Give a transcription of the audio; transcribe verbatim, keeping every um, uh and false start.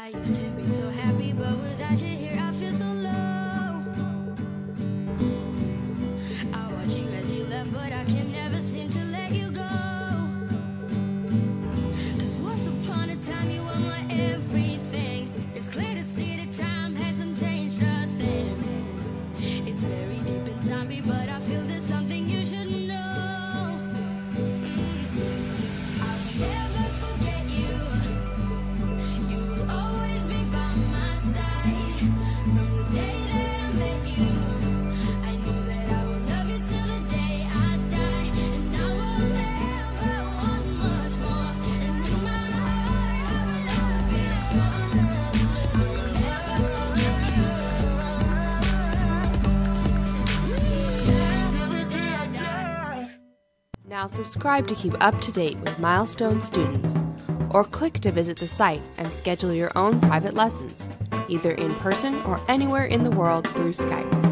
I used to be so happy, but without you here, I feel so low. I watch you as you left, but I can never seem to let you go. Cause once upon a time, you were my everything. It's clear to see that time hasn't changed a thing. It's very deep inside me, but I feel there's something you should know. I'll never forget you. You will always be by my side. From the day that I met you, I knew that I would love you till the day I die. And I will never want much more. And in my heart, I will always be strong. I will never forget you. Till the day I die. Now subscribe to keep up to date with Milestones students, or click to visit the site and schedule your own private lessons, either in person or anywhere in the world through Skype.